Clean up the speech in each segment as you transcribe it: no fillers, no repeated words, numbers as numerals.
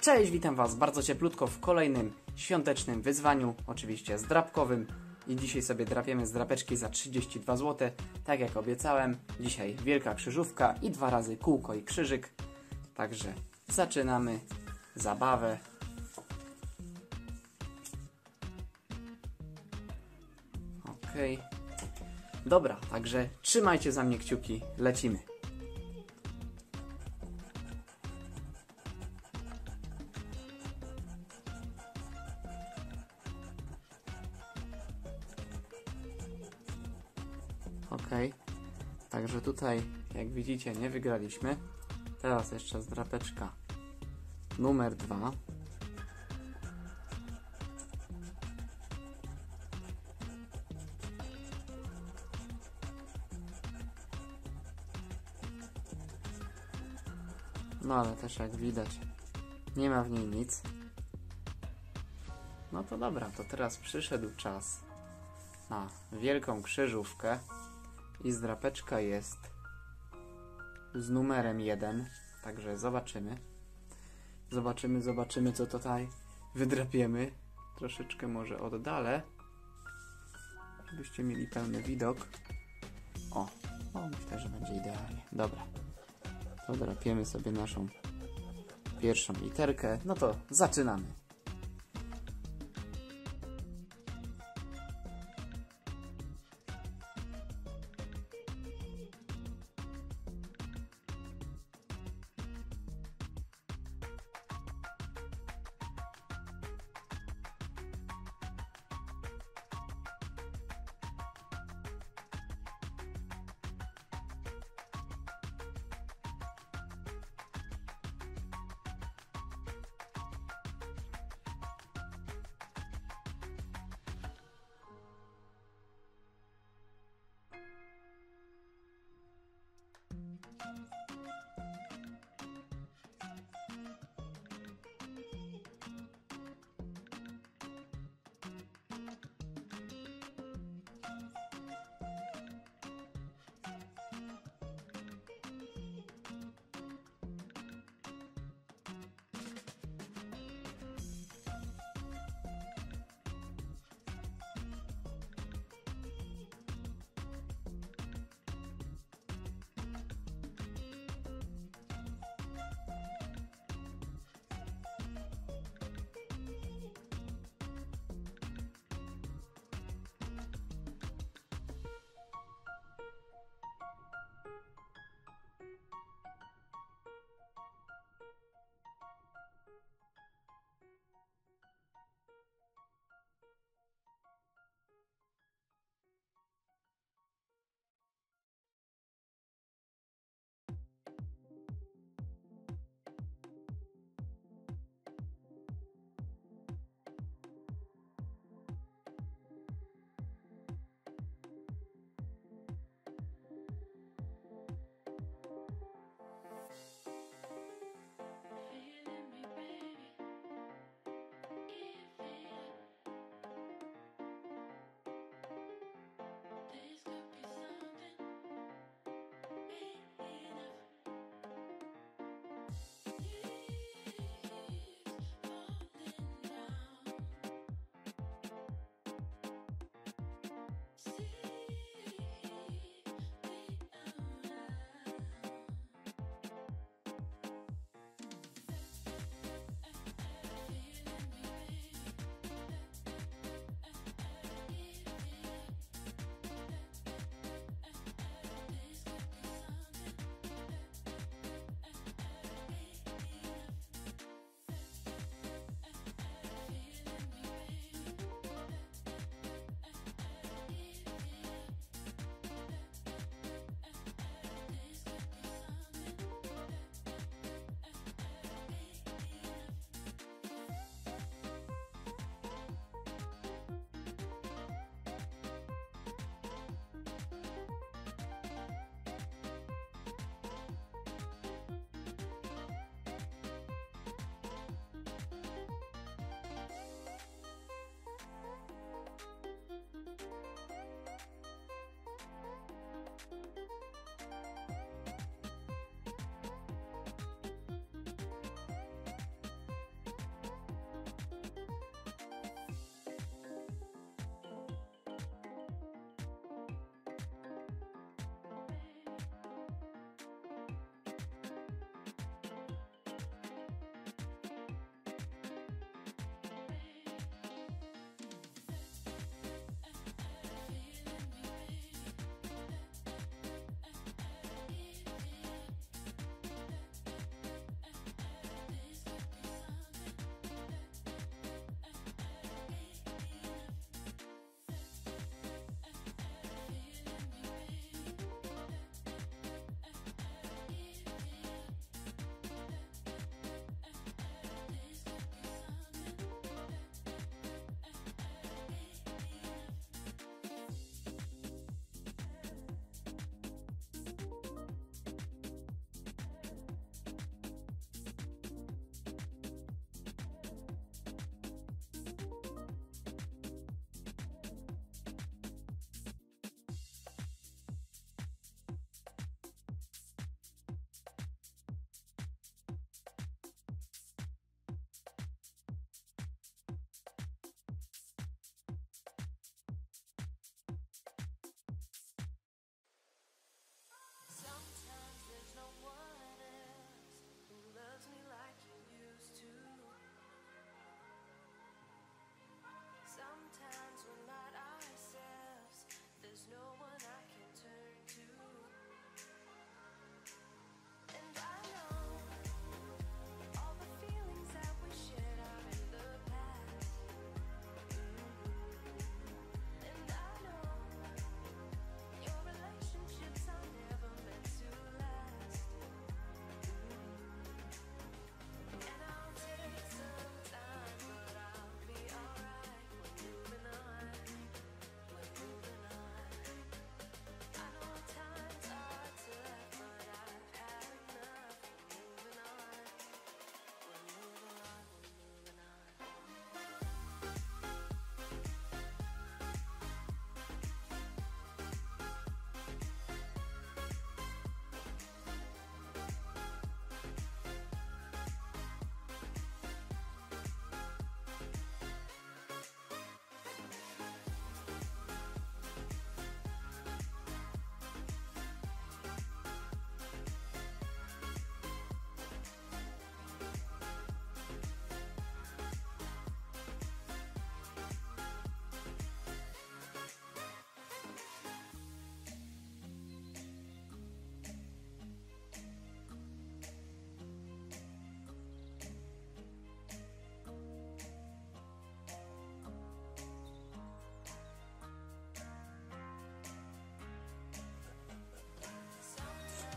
Cześć, witam Was bardzo cieplutko w kolejnym świątecznym wyzwaniu, oczywiście zdrapkowym. I dzisiaj sobie drapiemy zdrapeczki za 32 zł, tak jak obiecałem. Dzisiaj wielka krzyżówka i 2 razy kółko i krzyżyk. Także zaczynamy zabawę. Okej. Dobra, także trzymajcie za mnie kciuki, lecimy. Okej, także tutaj, jak widzicie, nie wygraliśmy. Teraz jeszcze zdrapeczka numer 2. No ale też jak widać, nie ma w niej nic. No to dobra, to teraz przyszedł czas na wielką krzyżówkę. I zdrapeczka jest z numerem 1. Także zobaczymy. Zobaczymy co tutaj wydrapiemy. Troszeczkę może oddalę, żebyście mieli pełny widok. O, myślę, że będzie idealnie. Dobra. To drapiemy sobie naszą pierwszą literkę. No to zaczynamy.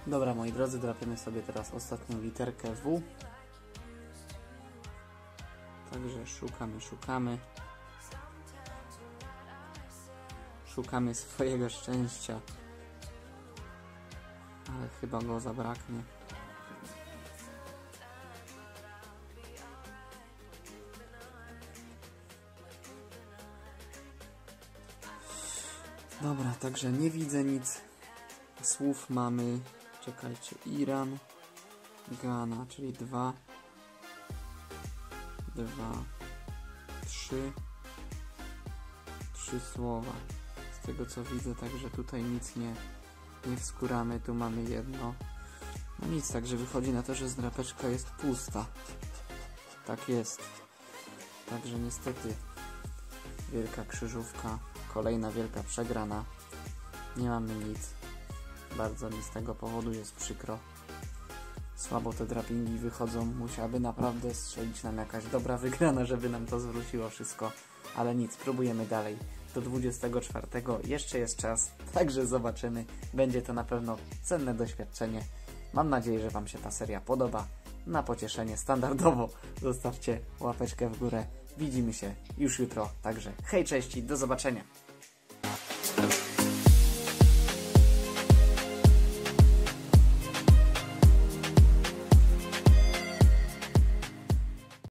Dobra, moi drodzy, drapiemy sobie teraz ostatnią literkę W. Także szukamy. Szukamy swojego szczęścia. Ale chyba go zabraknie. Dobra, także nie widzę nic. Słów mamy, czekajcie, Iran, Ghana, czyli 2, 3 słowa. Z tego co widzę, także tutaj nic nie wskóramy, tu mamy jedno. No nic, także wychodzi na to, że zdrapeczka jest pusta. Tak jest. Także niestety wielka krzyżówka, kolejna wielka przegrana. Nie mamy nic. Bardzo mi z tego powodu jest przykro. Słabo te drapingi wychodzą. Musiałaby naprawdę strzelić nam jakaś dobra wygrana, żeby nam to zwróciło wszystko. Ale nic, próbujemy dalej. Do 24 jeszcze jest czas, także zobaczymy. Będzie to na pewno cenne doświadczenie. Mam nadzieję, że Wam się ta seria podoba. Na pocieszenie standardowo zostawcie łapeczkę w górę. Widzimy się już jutro. Także hej, cześć i do zobaczenia.